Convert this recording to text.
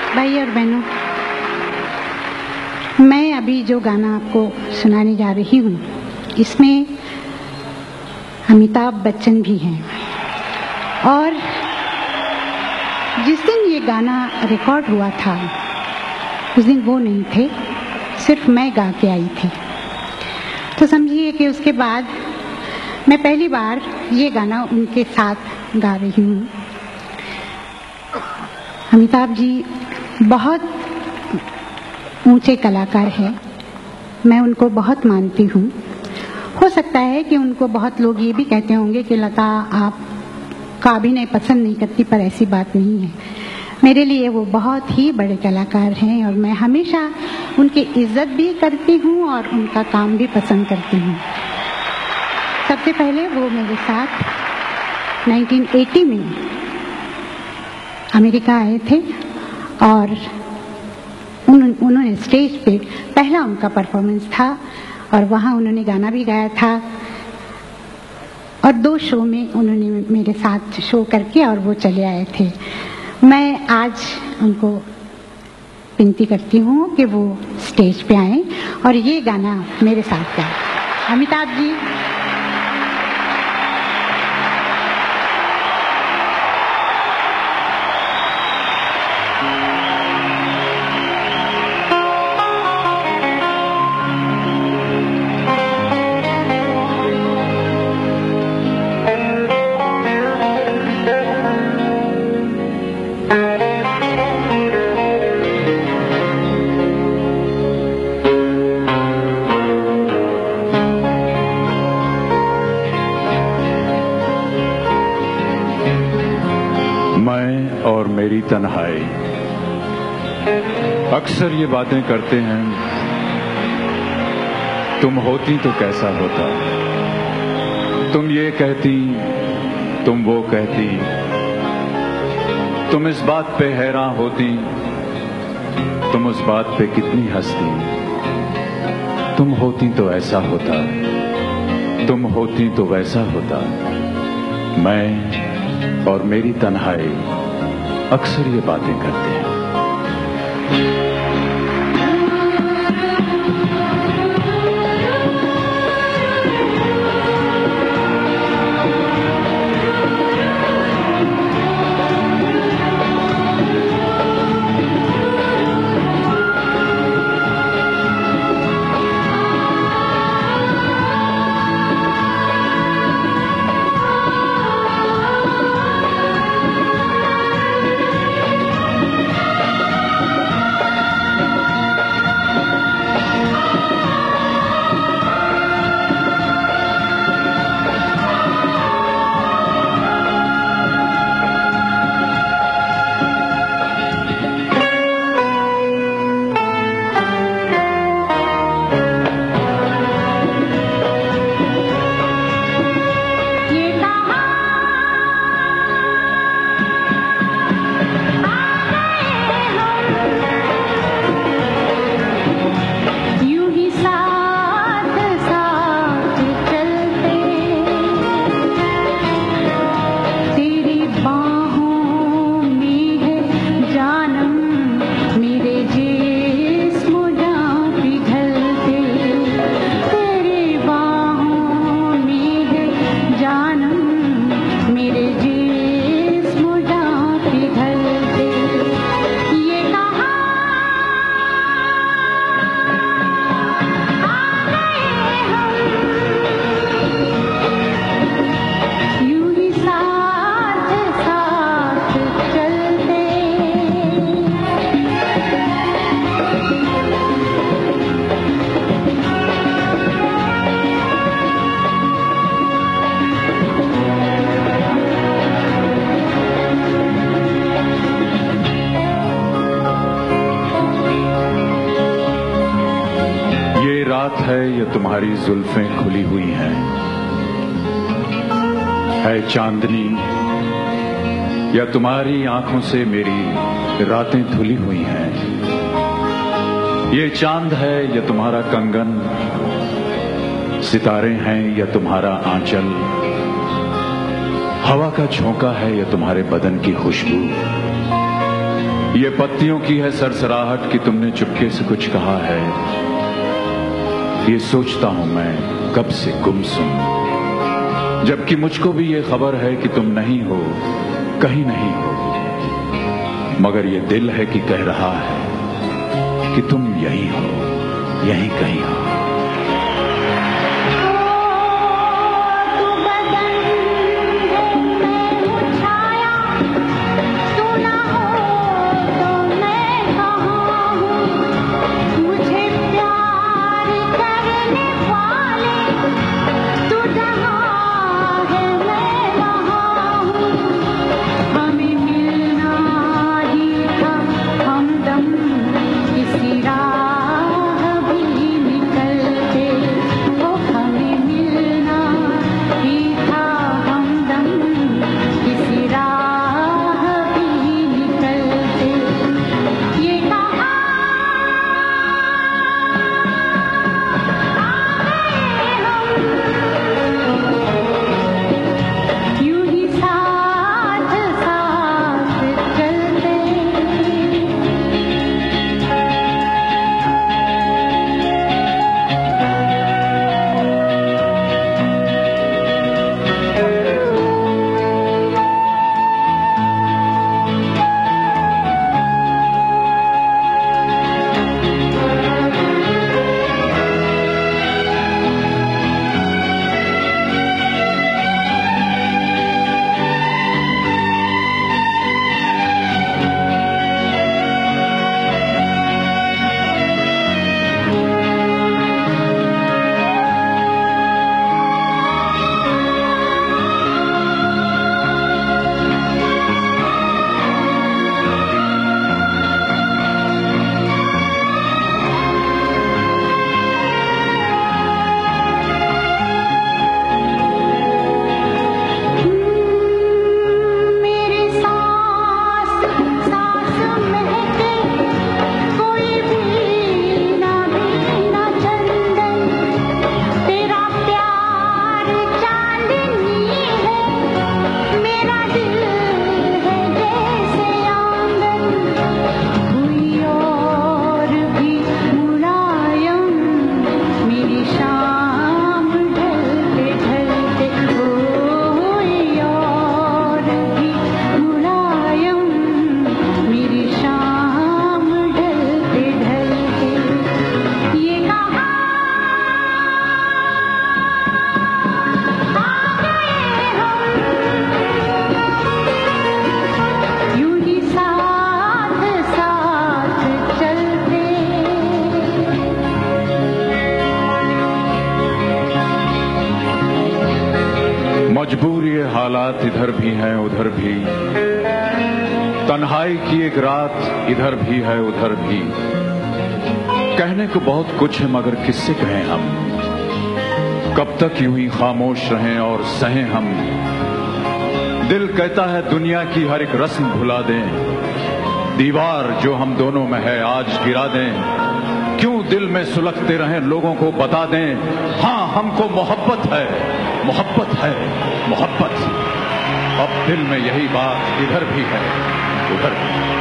भाई और बहनों, मैं अभी जो गाना आपको सुनाने जा रही हूँ, इसमें अमिताभ बच्चन भी हैं। और जिस दिन ये गाना रिकॉर्ड हुआ था, उस दिन वो नहीं थे, सिर्फ मैं गा के आई थी। तो समझिए कि उसके बाद मैं पहली बार ये गाना उनके साथ गा रही हूँ। अमिताभ जी बहुत ऊंचे कलाकार हैं, मैं उनको बहुत मानती हूँ। हो सकता है कि उनको बहुत लोग ये भी कहते होंगे कि लता आपका अभिनय पसंद नहीं करती, पर ऐसी बात नहीं है। मेरे लिए वो बहुत ही बड़े कलाकार हैं और मैं हमेशा उनकी इज्जत भी करती हूँ और उनका काम भी पसंद करती हूँ। सबसे पहले वो मेरे साथ 1980 में अमेरिका आए थे और उन्होंने स्टेज पे पहला उनका परफॉर्मेंस था और वहाँ उन्होंने गाना भी गाया था और 2 शो में उन्होंने मेरे साथ शो करके और वो चले आए थे। मैं आज उनको विनती करती हूँ कि वो स्टेज पे आएं और ये गाना मेरे साथ गाएं। अमिताभ जी, मैं और मेरी तन्हाई। अक्सर ये बातें करते हैं, तुम होती तो कैसा होता। तुम ये कहती, तुम वो कहती, तुम इस बात पे हैरान होती, तुम उस बात पे कितनी हंसती। तुम होती तो ऐसा होता, तुम होती तो वैसा होता। मैं और मेरी तन्हाई अक्सर ये बातें करते हैं। रात है या तुम्हारी जुल्फें खुली हुई हैं, है चांदनी या तुम्हारी आंखों से मेरी रातें धुली हुई हैं। ये चांद है या तुम्हारा कंगन, सितारे हैं या तुम्हारा आंचल, हवा का झोंका है या तुम्हारे बदन की खुशबू। ये पत्तियों की है सरसराहट कि तुमने चुपके से कुछ कहा है। ये सोचता हूं मैं कब से गुमसुम, जबकि मुझको भी ये खबर है कि तुम नहीं हो, कहीं नहीं हो, मगर ये दिल है कि कह रहा है कि तुम यहीं हो, यहीं कहीं हो। मजबूरी हालात इधर भी हैं उधर भी, तन्हाई की एक रात इधर भी है उधर भी। कहने को बहुत कुछ है मगर किससे कहें हम, कब तक यूं ही खामोश रहें और सहें हम। दिल कहता है दुनिया की हर एक रस्म भुला दें, दीवार जो हम दोनों में है आज गिरा दें। क्यों दिल में सुलगते रहें लोगों को बता दें, हाँ हमको मोहब्बत है, मोहब्बत है, मोहब्बत। अब दिल में यही बात इधर भी है उधर भी।